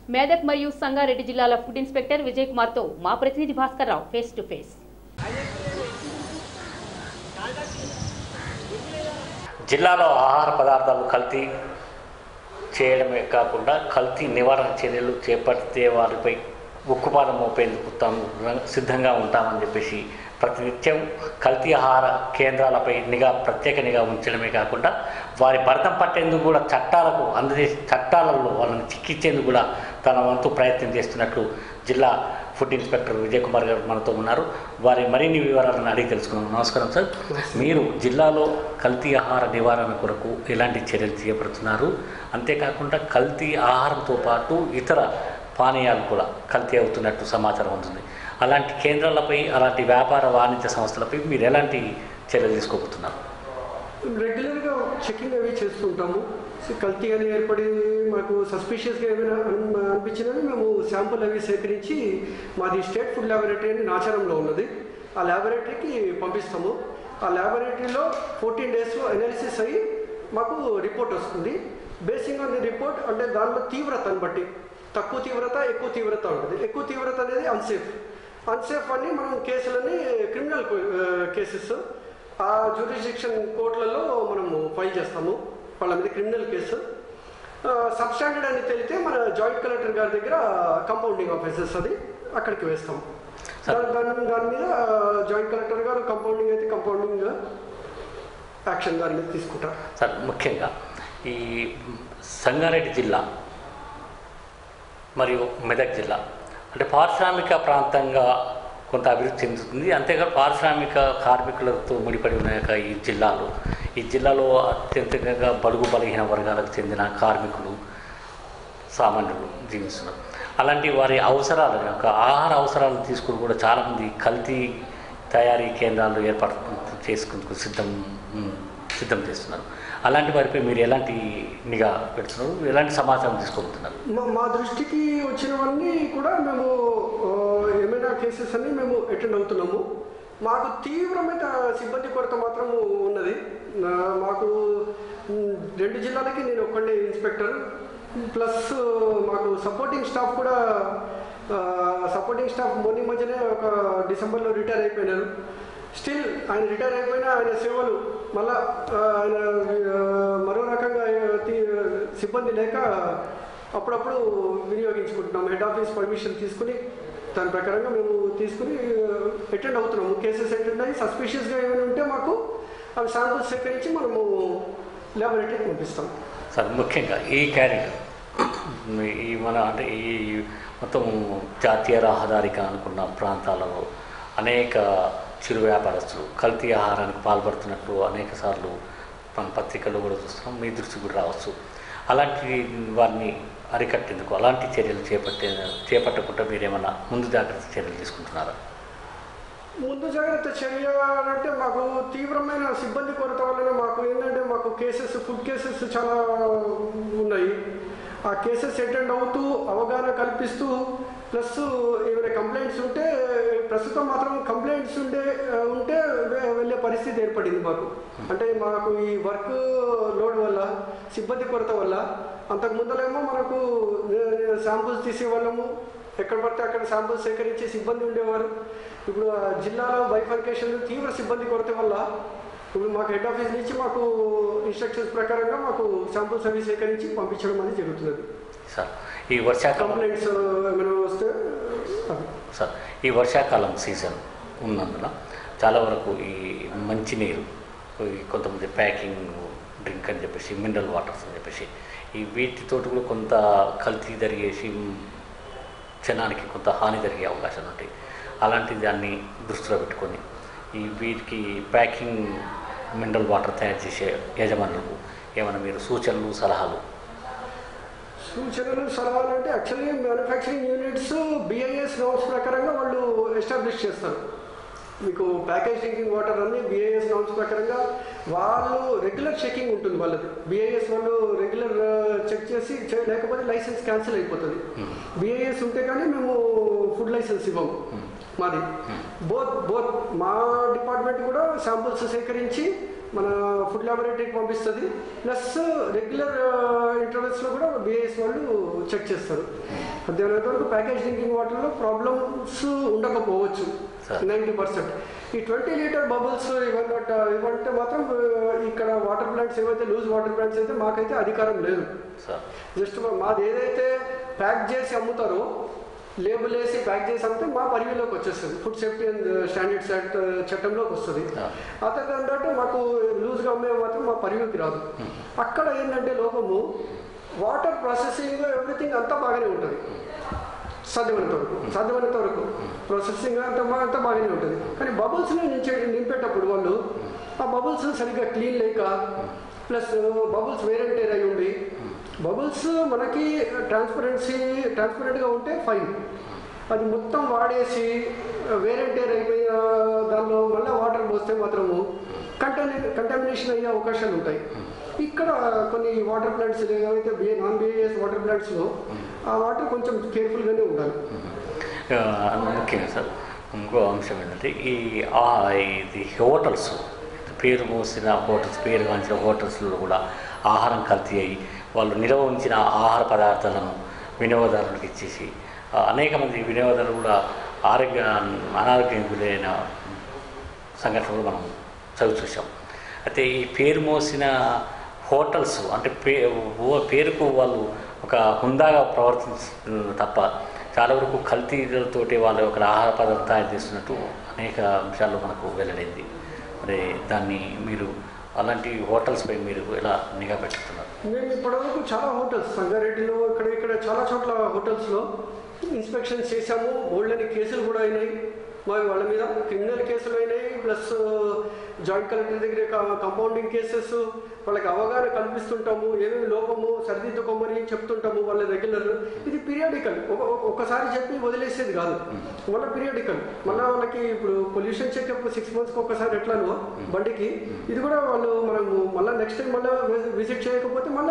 మేదక్ మరియు సంగారెడ్డి జిల్లాల food inspector Vijay Kumar తో మా ప్రతినిధి Bhaskar Rao face to face. జిల్లాలో ఆహార పదార్థాలు కల్తీ చేయడమే కాకుండా కల్తీ నివారణ చర్యలు చేపడితే వారిపై ఉక్కుపాదం మోపేందుకు తాము సిద్ధంగా ఉంటామని చెప్పేసి ప్రతినిత్యం కల్తీ ఆహార కేంద్రాలపై ప్రత్యేక నిఘా ఉంచడమే కాకుండా వారి భరతం పట్టేందుకు కూడా చట్టాలలో వాళ్ళని చిక్కించేందుకు కూడా తన వంతు ప్రయత్నం చేస్తున్నట్లు జిల్లా ఫుడ్ ఇన్స్పెక్టర్ విజయ్ కుమార్ గారు మనతో ఉన్నారు. వారి మరిన్ని వివరాలను అడిగి తెలుసుకున్నాం. నమస్కారం సార్. మీరు జిల్లాలో కల్తీ ఆహార నివారణ కొరకు ఎలాంటి చర్యలు చేపడుతున్నారు? అంతేకాకుండా కల్తీ ఆహారంతో పాటు ఇతర పానీయాలు కూడా కల్తీ అవుతున్నట్టు సమాచారం ఉంటుంది. అలాంటి కేంద్రాలపై, అలాంటి వ్యాపార వాణిజ్య సంస్థలపై మీరు ఎలాంటి చర్యలు తీసుకోబోతున్నారు? రెగ్యులర్గా చెకింగ్ అవి చేస్తుంటాము. కల్తీ అని ఏర్పడి మాకు సస్పిషియస్గా ఏమైనా అనిపించినవి మేము శాంపుల్ అవి సేకరించి మాది స్టేట్ ఫుడ్ ల్యాబొరేటరీ అని నాచారంలో ఉన్నది, ఆ ల్యాబొరేటరీకి పంపిస్తాము. ఆ ల్యాబొరేటరీలో 14 days అనాలిసిస్ అయ్యి మాకు రిపోర్ట్ వస్తుంది. బేసింగ్ ఆన్ ది రిపోర్ట్ అంటే దానిలో తీవ్రతను బట్టి తక్కువ తీవ్రత, ఎక్కువ తీవ్రత ఉంటుంది. ఎక్కువ తీవ్రత అనేది అన్సేఫ్ అని మనం కేసులని క్రిమినల్ కేసెస్ ఆ జ్యూరిస్డిక్షన్ కోర్టులలో మనము ఫైల్ చేస్తాము. వాళ్ళ మీద క్రిమినల్ కేసు. సబ్స్టాండర్డ్ అని తెలితే మన జాయింట్ కలెక్టర్ గారి దగ్గర కంపౌండింగ్ ఆఫీసర్స్ అది అక్కడికి వేస్తాము. దాని మీద జాయింట్ కలెక్టర్ గారు కంపౌండింగ్ అయితే కంపౌండింగ్ యాక్షన్ దాని మీద తీసుకుంటారు. సార్, ముఖ్యంగా ఈ సంగారెడ్డి జిల్లా మరియు మెదక్ జిల్లా అంటే పారిశ్రామిక ప్రాంతంగా కొంత అభివృద్ధి చెందుతుంది. అంతేకాదు పారిశ్రామిక కార్మికులతో ముడిపడి ఉన్న ఈ జిల్లాలో అత్యంతంగా బడుగు బలహీన వర్గాలకు చెందిన కార్మికులు, సామాన్యులు జీవిస్తున్నారు. అలాంటి వారి అవసరాల యొక్క ఆహార అవసరాలను తీసుకుని కూడా చాలామంది కల్తీ తయారీ కేంద్రాలు ఏర్పాటు చేసుకుంటూ సిద్ధం చేస్తున్నారు. అలాంటి వారిపై మీరు ఎలాంటి నిఘా పెడుతున్నారు? ఎలాంటి సమాచారం తీసుకోబోతున్నారు? మా దృష్టికి వచ్చినవన్నీ కూడా మేము ఏమైనా కేసెస్ అన్ని మేము అటెండ్ అవుతున్నాము. మాకు తీవ్రమైన సిబ్బంది కొరత మాత్రం ఉన్నది. మాకు 2 జిల్లాలకి నేను ఒక్కడే ఇన్స్పెక్టర్, ప్లస్ మాకు సపోర్టింగ్ స్టాఫ్ మొన్న మధ్యనే ఒక డిసెంబర్లో రిటైర్ అయిపోయినారు. స్టిల్ ఆయన రిటైర్ అయిపోయినా ఆయన సేవలు మళ్ళా ఆయన మరో రకంగా సిబ్బంది లేక అప్పుడప్పుడు వినియోగించుకుంటున్నాం. హెడ్ ఆఫీస్ పర్మిషన్ తీసుకుని దాని ప్రకారంగా మేము తీసుకుని అటెండ్ అవుతున్నాము. కేసెస్ అటెండ్ అయ్యి సస్పిషియస్గా ఏమైనా ఉంటే మాకు అవి శాంపుల్స్ సేకరించి మనము ల్యాబొరేటరీకి పంపిస్తాం. సార్, ముఖ్యంగా ఈ క్యారియర్ ఈ మొత్తం జాతీయ రహదారికి అనుకున్న ప్రాంతాలలో అనేక చిరు వ్యాపారస్తులు కల్తీ ఆహారానికి పాల్పడుతున్నట్లు అనేక సార్లు మన పత్రికల్లో కూడా చూస్తున్నాం, మీ దృష్టికి కూడా రావచ్చు. అలాంటి వారిని అరికట్టేందుకు అలాంటి చర్యలు చేపట్టకుండా మీరు ఏమన్నా ముందు జాగ్రత్త చర్యలు తీసుకుంటున్నారా? ముందు జాగ్రత్త చర్య అంటే మాకు తీవ్రమైన సిబ్బంది కొరత వలన మాకు ఏంటంటే మాకు ఫుడ్ కేసెస్ చాలా ఉన్నాయి. ఆ కేసెస్ అటెండ్ అవుతూ అవగాహన కల్పిస్తూ ప్లస్ ఏమైనా కంప్లైంట్స్ ఉంటే ప్రస్తుతం మాత్రం కంప్లైంట్స్ ఉంటే వెళ్ళే పరిస్థితి ఏర్పడింది మాకు. అంటే మాకు ఈ వర్క్ లోడ్ వల్ల, సిబ్బంది కొరత వల్ల అంతకు ముందలేమో మనకు శాంపుల్స్ తీసేవాళ్ళము, ఎక్కడ పడితే అక్కడ శాంపుల్స్ సేకరించి సిబ్బంది ఉండేవారు. ఇప్పుడు జిల్లాలో బైఫర్కేషన్ తీవ్ర సిబ్బంది కొరత వల్ల ఇప్పుడు మాకు హెడ్ ఆఫీస్ నుంచి మాకు ఇన్స్ట్రక్షన్స్ ప్రకారంగా మాకు శాంపుల్స్ అవి సేకరించి పంపించడం అనేది జరుగుతున్నది. సార్, ఈ వర్షాకాలం కంప్లైంట్స్ ఏమైనా వస్తే సార్ ఈ వర్షాకాలం సీజన్ ఉన్నందున చాలా వరకు ఈ మంచినీరు, కొంతమంది ప్యాకింగ్ డ్రింక్ అని చెప్పేసి, మినరల్ వాటర్స్ అని చెప్పేసి ఈ వీటితోటి కూడా కొంత కల్తీ జరిగేసి జనానికి కొంత హాని జరిగే అవకాశాలు ఉంటాయి. అలాంటి దాన్ని దృష్టిలో పెట్టుకొని వీటికి ప్యాకింగ్ మినరల్ వాటర్ తయారు చేసే యజమానులకు ఏమైనా మీరు సూచనలు సలహాలు అంటే actually manufacturing units BIS norms ప్రకారంగా వాళ్ళు ఎస్టాబ్లిష్ చేస్తారు. మీకు ప్యాకేజ్ డ్రింకింగ్ వాటర్ అన్ని BIS నామ్స్ ప్రకారంగా వాళ్ళు రెగ్యులర్ చెకింగ్ ఉంటుంది వాళ్ళది. BIS వాళ్ళు రెగ్యులర్ చెక్ చేసి, లేకపోతే లైసెన్స్ క్యాన్సిల్ అయిపోతుంది. BIS ఉంటే కానీ మేము ఫుడ్ లైసెన్స్ ఇవ్వము. మాది బోత్ మా డిపార్ట్మెంట్ కూడా శాంపుల్స్ సేకరించి మన ఫుడ్ ల్యాబొరేటరీకి పంపిస్తుంది. ప్లస్ రెగ్యులర్ ఇంటర్వెల్స్లో కూడా BIS వాళ్ళు చెక్ చేస్తారు. సాధ్యమైనంత వరకు ప్యాకేజ్ డ్రింకింగ్ వాటర్లో ప్రాబ్లమ్స్ ఉండకపోవచ్చు 90%. ఈ 20 లీటర్ బబుల్స్ ఇవంటే మాత్రం ఇక్కడ వాటర్ ప్లాంట్స్ ఏవైతే లూజ్ వాటర్ ప్లాంట్స్ అయితే మాకైతే అధికారం లేదు. జస్ట్ మాది ఏదైతే ప్యాక్ చేసి అమ్ముతారో లేబుల్ వేసి ప్యాక్ చేసి అమ్మితే మా పరిధిలోకి వచ్చేస్తుంది, food safety and standards act చట్టంలోకి వస్తుంది. అతను అంటే మాకు లూజ్గా అమ్మే మాత్రం మా పరిధిలోకి రాదు. అక్కడ ఏంటంటే లోపము వాటర్ ప్రాసెసింగ్ ఎవ్రీథింగ్ అంతా బాగానే ఉంటుంది, సాధ్యమైనంత వరకు ప్రాసెసింగ్ అంతా బాగానే ఉంటుంది. కానీ బబుల్స్ని నింపేటప్పుడు వాళ్ళు ఆ బబుల్స్ సరిగ్గా క్లీన్ లేక ప్లస్ బబుల్స్ వేరెంటేర్ అయి ఉండి బబుల్స్ మనకి ట్రాన్స్పరెంట్గా ఉంటే ఫైన్, అది మొత్తం వాడేసి వేరెంటేర్ అయిపోయిన దానిలో మళ్ళీ వాటర్ పోస్తే మాత్రము కంటామినేషన్ అయ్యే అవకాశాలు ఉంటాయి. ఇక్కడ కొన్ని వాటర్ ప్లాంట్స్ ఏవైతే నాన్ బిఏఎస్ వాటర్ ప్లాంట్స్లో ఆ వాటర్ కొంచెం కేర్ఫుల్గానే ఉండాలి. ముఖ్యంగా సార్ ఇంకో అంశం ఏంటంటే ఇది హోటల్స్ పేరు మోసిన హోటల్స్, పేరు గాంచిన హోటల్స్లో కూడా ఆహారం కల్తీ అయ్యి వాళ్ళు నిల్వ ఉంచిన ఆహార పదార్థాలను వినియోగదారులకు ఇచ్చేసి అనేక మంది వినియోగదారులు కూడా అనారోగ్యం గురైన సంఘటనలు మనం చూసాం. అయితే ఈ పేరు మోసిన హోటల్స్ అంటే పేరుకు వాళ్ళు ఒక హుందాగా ప్రవర్తిస్తున్నారు తప్ప చాలా వరకు కల్తీలతోటి వాళ్ళు ఒక ఆహార పదార్థం తయారు చేస్తున్నట్టు అనేక అంశాలు మనకు వెల్లడైంది. మరి దాన్ని మీరు అలాంటి హోటల్స్పై మీరు ఎలా నిఘా పెట్టుతున్నారు? మేము ఇప్పటివరకు చాలా హోటల్స్ సంగారెడ్డిలో ఇక్కడ చాలా చోట్ల హోటల్స్లో ఇన్స్పెక్షన్స్ చేశాము. బోల్డని కేసులు కూడా అయినాయి వాళ్ళ మీద, క్రిమినల్ కేసులు అయినాయి, ప్లస్ జాయింట్ కలెక్టర్ దగ్గర కంపౌండింగ్ కేసెస్. వాళ్ళకి అవగాహన కల్పిస్తుంటాము, ఏమేమి లోపము సరిదిద్దుకోమని చెప్తుంటాము వాళ్ళ రెగ్యులర్. ఇది పీరియాడికల్, ఒకసారి చెప్పి వదిలేసేది కాదు, మళ్ళీ పీరియాడికల్. మళ్ళీ వాళ్ళకి ఇప్పుడు పొల్యూషన్ చెకప్ 6 monthsకి ఒకసారి ఎట్లానో బండికి, ఇది కూడా వాళ్ళు మనము మళ్ళీ నెక్స్ట్ టైం మళ్ళీ విజిట్ చేయకపోతే మళ్ళీ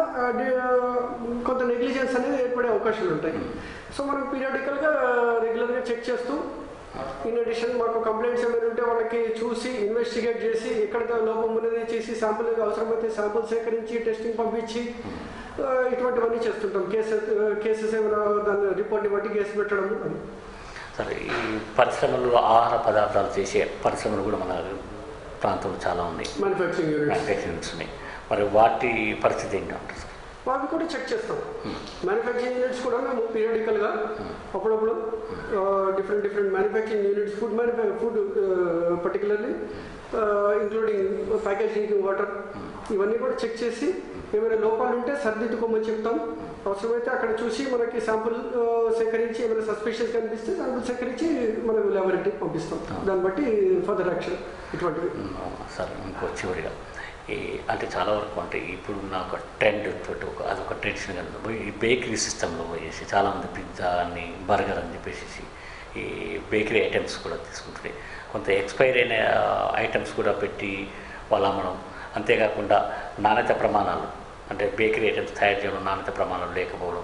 కొంత నెగ్లిజెన్స్ అనేది ఏర్పడే అవకాశాలు ఉంటాయి. సో మనం పీరియాడికల్గా రెగ్యులర్గా చెక్ చేస్తూ, ఇన్ అడిషన్ మాకు కంప్లైంట్స్ ఏమైనా ఉంటే వాళ్ళకి చూసి ఇన్వెస్టిగేట్ చేసి ఎక్కడ లోపం ఉన్నది చేసి శాంపుల్ అవసరమైతే శాంపుల్ సేకరించి టెస్టింగ్ పంపించి ఇటువంటివన్నీ చేస్తుంటాం. కేసెస్ ఏమైనా దాని రిపోర్ట్ని బట్టి కేసు పెట్టడం. సరే, ఈ పరిశ్రమల్లో ఆహార పదార్థాలు చేసే పరిశ్రమలు కూడా మన ప్రాంతంలో చాలా ఉన్నాయి, మ్యానుఫ్యాక్చరింగ్ యూనిట్స్ ఉన్నాయి. మరి వాటి పరిస్థితి ఏంటంటారు సార్? వాటిని కూడా చెక్ చేస్తాం. మ్యానుఫ్యాక్చరింగ్ యూనిట్స్ కూడా మేము పీరియాడికల్గా అప్పుడప్పుడు different manufacturing units, food particularly including package drinking water, ఇవన్నీ కూడా చెక్ చేసి ఏమైనా లోపాలు ఉంటే సరిదిద్దుకోమని చెప్తాం. అవసరమైతే అక్కడ చూసి మనకి శాంపుల్ సేకరించి ఏమైనా సస్పిషియస్ కనిపిస్తే శాంపుల్ సేకరించి మనకు ల్యాబొరేటరీకి పంపిస్తాం. దాన్ని బట్టి ఫర్దర్ యాక్షన్ ఇటువంటివి. సార్ ఇంకో చివరిగా అంటే చాలా వరకు అంటే ఇప్పుడున్న ఒక ట్రెండ్ తోటి అదొక ట్రెడిషన్ కదా, ఈ బేకరీ సిస్టంలో పోయేసి చాలామంది పిజ్జా అని బర్గర్ అని చెప్పేసి ఈ బేకరీ ఐటమ్స్ కూడా తీసుకుంటున్నాయి. కొంత ఎక్స్పైర్ అయిన ఐటమ్స్ కూడా పెట్టి వాళ్ళు అమ్మడం, అంతేకాకుండా నాణ్యత ప్రమాణాలు అంటే బేకరీ ఐటమ్స్ తయారు చేయడం నాణ్యత ప్రమాణాలు లేకపోవడం,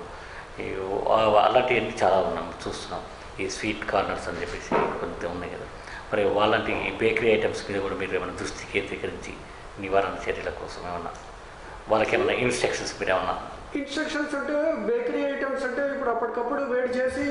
అలాంటివన్నీ చాలా చూస్తున్నాం. ఈ స్వీట్ కార్నర్స్ అని చెప్పేసి కొంత ఉన్నాయి కదా, మరి వాళ్ళంటి బేకరీ ఐటమ్స్ మీద కూడా మీరు ఏమైనా దృష్టి కేంద్రీకరించి నివారణ చర్యల కోసం ఏమన్నా వాళ్ళకి ఏమన్నా ఇన్స్ట్రక్షన్స్ మీరు ఏమన్నా? ఇన్స్ట్రక్షన్స్ అంటే బేకరీ ఐటమ్స్ అంటే ఇప్పుడు అప్పటికప్పుడు వేడి చేసి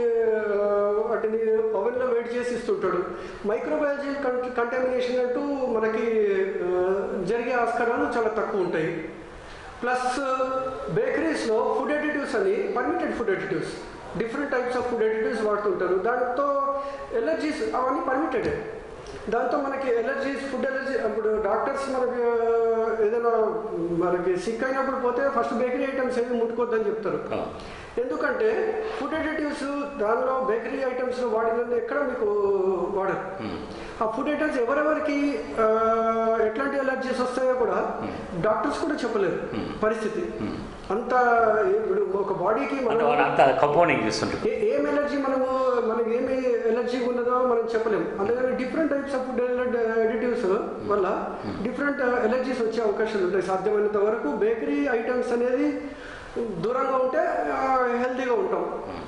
వాటిని ఓవెన్లో వేడి చేసి ఇస్తుంటాడు. మైక్రోబయాలజికల్ కంటామినేషన్ అంటూ మనకి జరిగే ఆస్కారాలు చాలా తక్కువ ఉంటాయి. ప్లస్ బేకరీస్లో ఫుడ్ అడిటివ్స్ అని permitted food additives, different types of food additives వాడుతుంటారు. దాంతో ఎలర్జీస్ అవన్నీ పర్మిటెడ్. దాంతో మనకి ఎలర్జీస్, ఫుడ్ ఎలర్జీ, ఇప్పుడు డాక్టర్స్ మనకి ఏదైనా మనకి సిక్ అయినప్పుడు పోతే ఫస్ట్ బేకరీ ఐటమ్స్ ఏమి ముట్టుకోవద్దని చెప్తారు. ఎందుకంటే ఫుడ్ అడిటివ్స్ దానిలో బేకరీ ఐటమ్స్లో వాడినందుకు ఎక్కడ మీకు వాడరు. ఆ ఫుడ్ ఐటమ్స్ ఎవరెవరికి ఎట్లాంటి ఎలర్జీస్ వస్తాయో కూడా డాక్టర్స్ కూడా చెప్పలేరు పరిస్థితి. అంత ఇప్పుడు ఒక బాడీకి మనం ఏం ఎలర్జీ మనకి ఏమి ఎలర్జీ ఉన్నదో మనం చెప్పలేము. అందుకని different types of food additives వల్ల డిఫరెంట్ ఎలర్జీస్ వచ్చే అవకాశాలు ఉంటాయి. సాధ్యమైనంత వరకు బేకరీ ఐటమ్స్ అనేది దూరంగా ఉంటే హెల్తీగా ఉంటాం.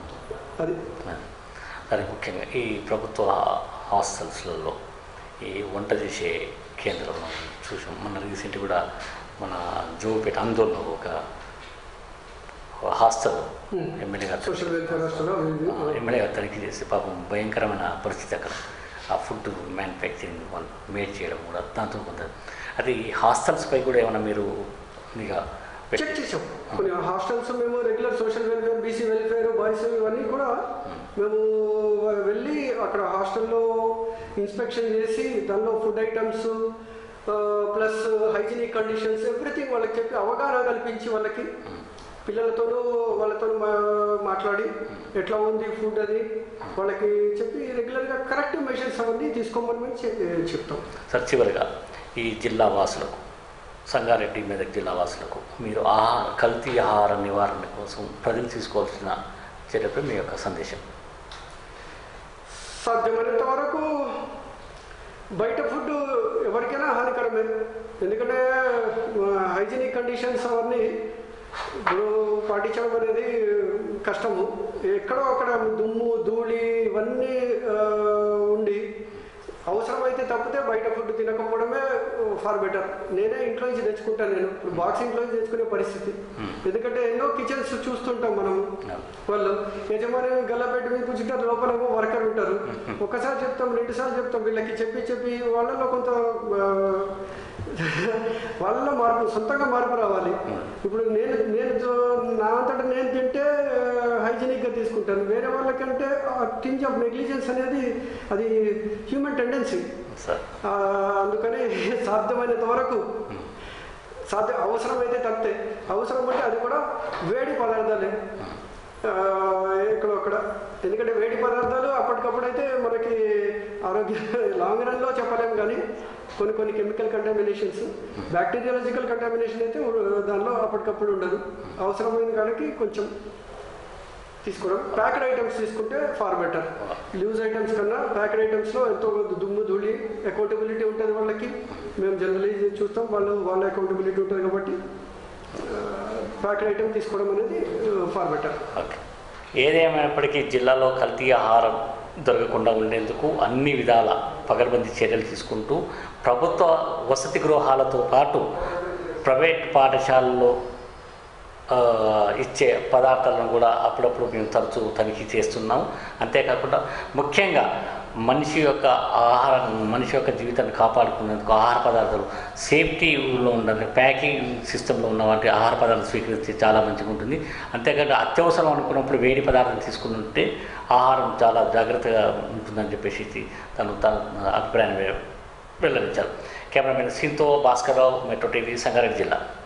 అది ముఖ్యంగా ఈ ప్రభుత్వ హాస్టల్స్లలో ఈ వంట చేసే కేంద్రంలో చూసాం. మన రీసెంట్ కూడా మన జోపేట ఆందోళన ఒక హాస్టల్ ఎమ్మెల్యే గారు సోషల్ వెల్ఫేర్ హాస్టల్లో ఎమ్మెల్యే గారు తనిఖీ చేసి పాపం భయంకరమైన పరిస్థితి అక్కడ ఆ ఫుడ్ మ్యానుఫ్యాక్చరింగ్ వాళ్ళు మేడ్ చేయడం కూడా దాంతో కొంత అది హాస్టల్స్పై కూడా ఏమైనా మీరు ఇక చెక్ చేసాం. కొన్ని హాస్టల్స్ మేము regular social welfare, BC welfare, boys ఇవన్నీ కూడా మేము వెళ్ళి అక్కడ హాస్టల్లో ఇన్స్పెక్షన్ చేసి దానిలో food items plus hygienic conditions everything వాళ్ళకి చెప్పి అవగాహన కల్పించి వాళ్ళకి వాళ్ళతో మాట్లాడి ఎట్లా ఉంది ఫుడ్ అని వాళ్ళకి చెప్పి రెగ్యులర్గా కరెక్టివ్ మెషర్స్ అవన్నీ తీసుకోమని మేము చెప్తాం. సార్ చివరిగా ఈ జిల్లా వాసులకు, సంగారెడ్డి మెదక్ జిల్లా వాసులకు మీరు కల్తీ ఆహార నివారణ కోసం ప్రజలు తీసుకోవాల్సిన చర్యపై మీ యొక్క సందేశం. సాధ్యమైనంత వరకు బయట ఫుడ్ ఎవరికైనా హానికరమే, ఎందుకంటే హైజీనిక్ కండిషన్స్ అవన్నీ ఇప్పుడు పాటించడం అనేది కష్టము. ఎక్కడో అక్కడ దుమ్ము ధూళి ఇవన్నీ ఉండి అవసరమైతే తప్పితే బయట ఫుడ్ తినకపోవడమే ఫార్ బెటర్. నేనే ఇంట్లో నుంచి తెచ్చుకుంటాను. నేను ఇప్పుడు బాక్స్ ఇంట్లో నుంచి తెచ్చుకునే పరిస్థితి, ఎందుకంటే ఎన్నో కిచెన్స్ చూస్తుంటాం మనం. వాళ్ళు యజమాని గల్లపెట్టి మీద కూర్చుంటారు, లోపల వర్కర్ ఉంటారు. ఒకసారి చెప్తాం, 2 సార్లు చెప్తాం, వీళ్ళకి చెప్పి వాళ్ళలో కొంత వాళ్ళలో మార్పు, సొంతంగా మార్పు రావాలి. ఇప్పుడు నేను నా అంతటా నేను తింటే హైజీనిక్గా తీసుకుంటాను, వేరే వాళ్ళకంటే టింజ్ ఆఫ్ నెగ్లిజెన్స్ అనేది అది హ్యూమన్ టెండెన్సీ. అందుకని సాధ్యమైనంత వరకు అవసరమైతే తప్పితే, అవసరం అంటే అది కూడా వేడి పదార్థాలే ఎక్కడో అక్కడ, ఎందుకంటే వేడి పదార్థాలు అప్పటికప్పుడు అయితే మనకి ఆరోగ్య లాంగ్ రన్లో చెప్పలేము, కానీ కొన్ని కెమికల్ కంటామినేషన్స్, బ్యాక్టీరియాలజికల్ కంటామినేషన్ అయితే దానిలో అప్పటికప్పుడు ఉండదు. అవసరమైన కాడికి కొంచెం తీసుకోవడం. ప్యాక్డ్ ఐటమ్స్ తీసుకుంటే ఫార్ బెటర్. లూజ్ ఐటమ్స్ కన్నా ప్యాక్డ్ ఐటమ్స్లో ఎంతో దుమ్ము ధూళి అకౌంటబిలిటీ ఉంటుంది వాళ్ళకి. మేము జనరలీ చూస్తాం, వాళ్ళ అకౌంటబిలిటీ ఉంటుంది కాబట్టి ప్యాక్డ్ ఐటమ్ తీసుకోవడం అనేది ఫార్ బెటర్. ఓకే, ఏదేమైనప్పటికీ జిల్లాలో కల్తీ ఆహారం దొరకకుండా ఉండేందుకు అన్ని విధాల పకడ్బందీ చర్యలు తీసుకుంటూ ప్రభుత్వ వసతి గృహాలతో పాటు ప్రైవేట్ పాఠశాలల్లో ఇచ్చే పదార్థాలను కూడా అప్పుడప్పుడు మేము తరచూ తనిఖీ చేస్తున్నాం. అంతేకాకుండా ముఖ్యంగా మనిషి యొక్క జీవితాన్ని కాపాడుకునేందుకు ఆహార పదార్థాలు సేఫ్టీలో ఉండాలి, ప్యాకింగ్ సిస్టంలో ఉన్న వాటి ఆహార పదార్థాలు స్వీకరిస్తే చాలా మంచిగా ఉంటుంది. అంతేకాకుండా అత్యవసరం అనుకున్నప్పుడు వేడి పదార్థం తీసుకుంటే ఆహారం చాలా జాగ్రత్తగా ఉంటుందని చెప్పేసి తన అభిప్రాయాన్ని వెల్లడించారు. కెమెరామెన్ సింతో భాస్కర్రావు, మెట్రో టీవీ, సంగారెడ్డి జిల్లా.